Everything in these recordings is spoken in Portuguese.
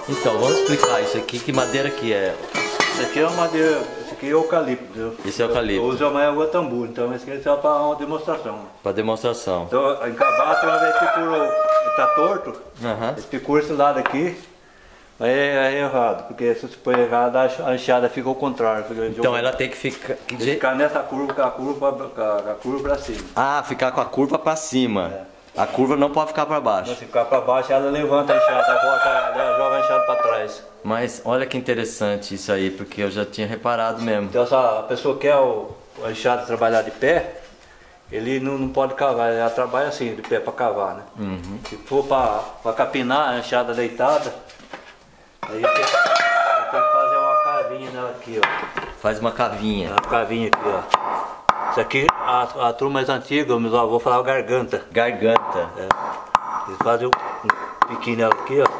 Então, vamos explicar isso aqui, que madeira que é? Isso aqui é uma madeira, isso aqui é eucalipto, entendeu? Esse é eucalipto. Eu uso mais o tambu, então esse aqui é só para uma demonstração. Para demonstração. Então, em cabata, uma vez que ele tá torto, Aham. esse esse lado aqui, aí é errado, porque se você põe errado, a enxada fica ao contrário. Então ela tem que ficar... Tem que ficar nessa curva, com a curva pra cima. Ah, ficar com a curva para cima. É. A curva não pode ficar para baixo. Se ficar para baixo, ela levanta a enxada, volta, ela joga a enxada para trás. Mas olha que interessante isso aí, porque eu já tinha reparado mesmo. Então, se a pessoa quer a enxada trabalhar de pé, ele não pode cavar, ela trabalha assim, de pé para cavar, né? Uhum. Se for para capinar a enxada deitada, aí tem que fazer uma cavinha nela aqui, ó. Faz uma cavinha. Uma cavinha aqui, ó. Isso aqui, a turma mais antiga, meus avós falavam garganta. Garganta. É. Eles fazem um piquinho nela aqui, ó.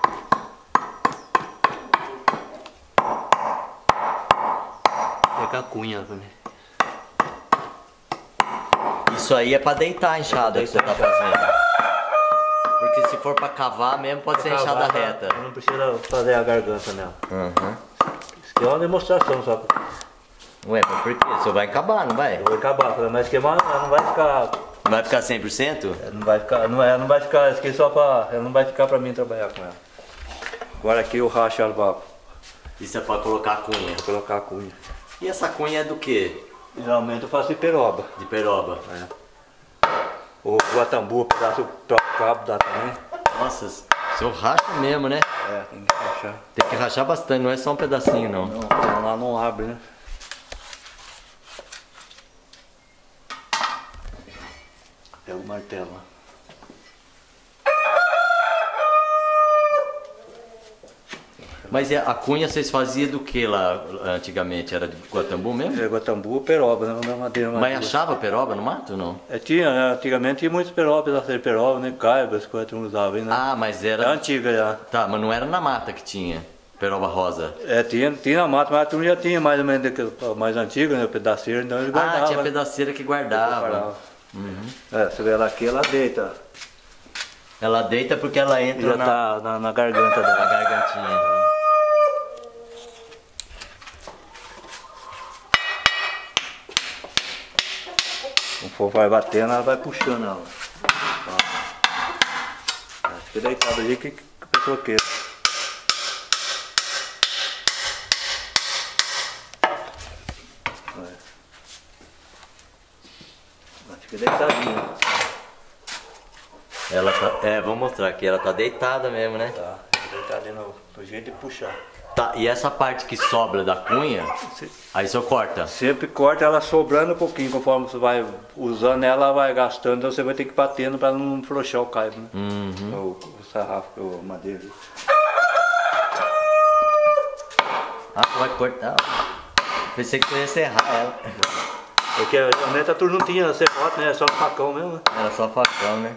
Pega a cunha também. Isso aí é para deitar a enxada que você tá fazendo. Porque se for para cavar mesmo, pode ser enxada reta. Não precisa fazer a garganta nela. Uhum. Isso aqui é uma demonstração só. Ué, mas por quê? Você vai acabar, não vai? Eu vou acabar, mas queimar ela não vai ficar. Não vai ficar 100%? Não vai ficar, não vai ficar, isso aqui só pra. Ela não vai ficar pra mim trabalhar com ela. Agora aqui eu racho ela pra Isso é para colocar a cunha. colocar a cunha. E essa cunha é do quê? Geralmente eu faço de peroba. De peroba. É. O guatambu, pedaço do cabo dá também. Nossa, seu racha mesmo, né? É, tem que rachar. Tem que rachar bastante, não é só um pedacinho não. Não, lá não abre, né? Pega o martelo lá. Mas a cunha vocês faziam do que lá antigamente? Era de guatambu mesmo? É, guatambu ou peroba, né? Não é madeira. Mas achava peroba no mato ou não? É, tinha, né? Antigamente tinha muitos perobas, peroba, né? Caibas, coisas que usavam aí, né? Ah, mas É era... antiga já. Tá, mas não era na mata que tinha peroba rosa. É, tinha na mata, mas a turma já tinha mais ou menos mais antiga, né? Pedaceiro, então eles guardavam. Ah, tinha pedaceira que guardava. É, você vê ela aqui, ela deita. Ela deita porque ela entra Já tá na garganta na dela. gargantinha. O fogo vai batendo, ela vai puxando ela. Ó. Fica deitado ali que a pessoa queira. Ela fica deitadinha. Ela tá... É, vou mostrar aqui, ela tá deitada mesmo, né? Tá, fica deitadinha no jeito de puxar. Tá, e essa parte que sobra da cunha, aí o senhor corta. Sempre corta ela sobrando um pouquinho, conforme você vai usando ela, vai gastando, então você vai ter que ir batendo para não afrouxar o caibo, né? Uhum. O sarrafo, a madeira. Ah, você vai cortar. Pensei que você ia serrar ela. Porque antigamente a turma não tinha serrote, né? É só facão mesmo, né? Era só facão, né?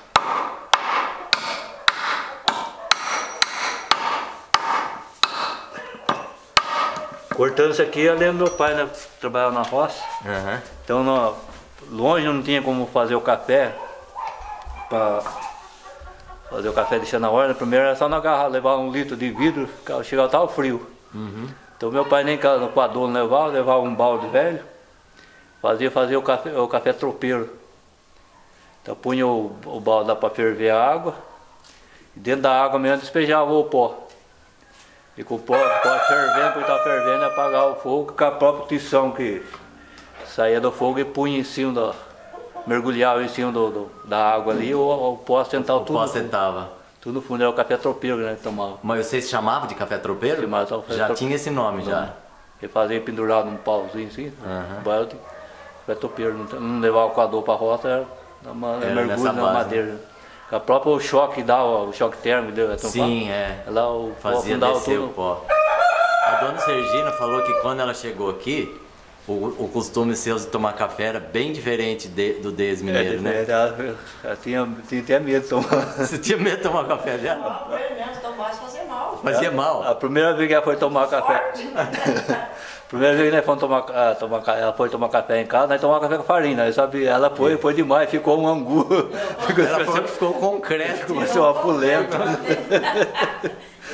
Cortando isso aqui, eu lembro do meu pai, né? Trabalhava na roça. Uhum. Então, longe não tinha como fazer o café. Pra fazer o café deixando na hora. Primeiro era só na garrafa, levar 1 litro de vidro, chegava tava frio. Uhum. Então meu pai nem no coador levava um balde velho. Fazia o café tropeiro. Então punha o balde lá para ferver a água. E dentro da água mesmo despejava o pó. E com o pó fervendo, porque estava fervendo, apagava o fogo com a própria tição que saía do fogo e punha em cima mergulhava em cima da água ali, o pó assentava tudo. O pó assentava. Tudo no fundo, era o café tropeiro que a gente tomava. Mas vocês chamavam de café tropeiro? Chamava só Já café tinha esse nome, já. Ele fazia pendurado num pauzinho assim, Aham. balde, café tropeiro. Não levava o coador para a roça, era mergulho nessa na base, madeira. né? Com o próprio choque que dá, o choque térmico deu. Sim, é. Ela o pó Fazia afundava descer tudo. o pó. A dona Sergina falou que quando ela chegou aqui, o costume seu de tomar café era bem diferente do deles mineiro, né? Ela tinha até medo de tomar. Você tinha medo de tomar café dela? Não, menos tomar, fazia mal. Fazia mal. A primeira vez que ela foi tomar café. Primeira vez que nós fomos ela foi tomar café em casa, nós tomamos café com farinha. Aí, sabe, ela foi demais, ficou um angu. Ela falou que ficou concreto. Começou uma polenta.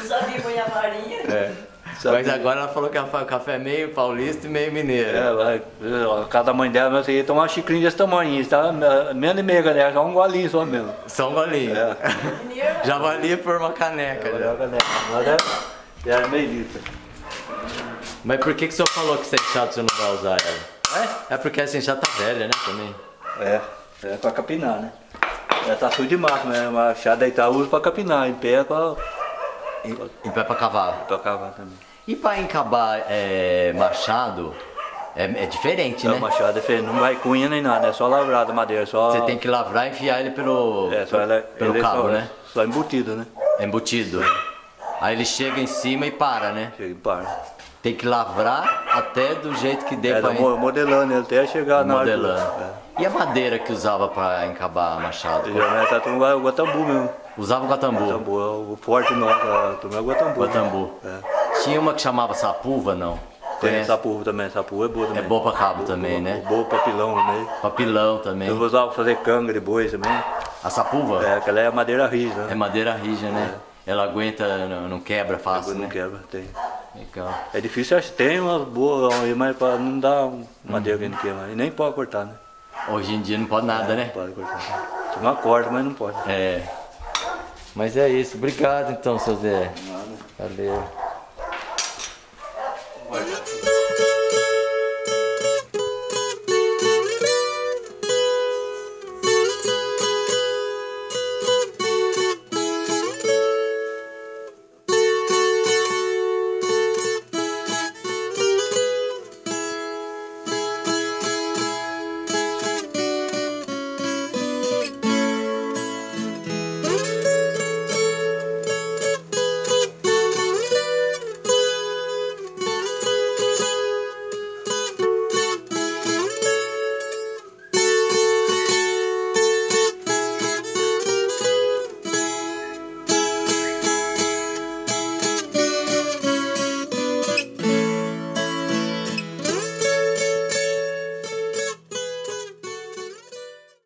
sabia pôr a varinha. É. Mas agora ela falou que o café é meio paulista e meio mineiro. A casa da mãe dela, você ia tomar uma xicrinha desse tamanho, tá? Menos de meia caneca, só um golinho só mesmo. Só um golinho. Já valia por uma caneca. Mas era meio litro. Mas por que o senhor falou que essa enxada o senhor não vai usar ela? É porque essa enxada tá velha, né, também? É pra capinar, né? Ela tá suja de massa, mas a machada deitar usa pra capinar, em pé é pra... Em pé pra cavar. Pra cavar também. E pra encabar machado, é diferente, né? O machado é diferente, não vai cunha nem nada, é só lavrado a madeira, só... Você tem que lavrar e enfiar ele pelo cabo, né? Só embutido, né? É embutido. Aí ele chega em cima e para, né? Chega e para. Tem que lavrar até do jeito que dê pra... Modelando ele até chegar na hora. Modelando. E a madeira que usava pra encabar machado? Geralmente tá tomando o guatambu mesmo. Usava o guatambu? Guatambu, o forte não, tomava o guatambu. Guatambu. Tinha uma que chamava sapuva, não? Tem sapuva também, sapuva é boa também. É boa pra cabo também, né? Boa papilão também. Papilão também. Eu usava pra fazer canga de boi também. A sapuva? Aquela é madeira rija, né? É madeira rija, né? Ela aguenta, não quebra fácil, né? Não quebra, tem. Legal. É difícil, acho que tem umas boas, mas não dá madeira que não queima. E nem pode cortar, né? Hoje em dia não pode nada, né? Não pode cortar. Tem uma corda, mas não pode. Mas é isso. Obrigado então, seu Zé. Nada. Valeu.